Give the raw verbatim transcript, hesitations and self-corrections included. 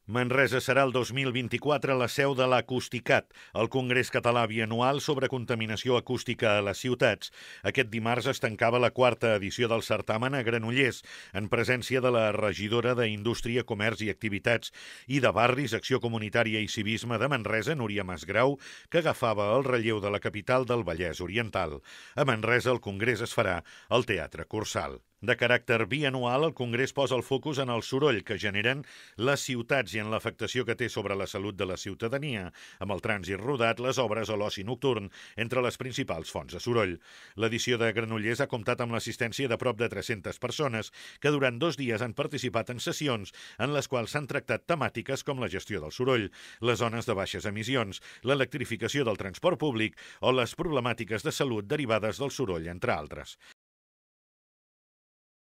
Manresa serà el dos mil vint-i-quatre la seu de l'Acusticat, el Congrés Català bianual sobre contaminació acústica a les ciutats. Aquest dimarts es tancava la quarta edició del certamen a Granollers, en presència de la regidora d'Indústria, Comerç i Activitats i de Barris, Acció Comunitària i Civisme de Manresa, Núria Masgrau, que agafava el relleu de la capital del Vallès Oriental. A Manresa el congrés es farà al Teatre Cursal. De caràcter bianual, el Congrés posa el focus en el soroll que generen les ciutats i en l'afectació que té sobre la salut de la ciutadania, amb el trànsit rodat, les obres o l'oci nocturn, entre les principals fonts de soroll. L'edició de Granollers ha comptat amb l'assistència de prop de tres-centes persones que durant dos dies han participat en sessions en les quals s'han tractat temàtiques com la gestió del soroll, les zones de baixes emissions, l'electrificació del transport públic o les problemàtiques de salut derivades del soroll, entre altres.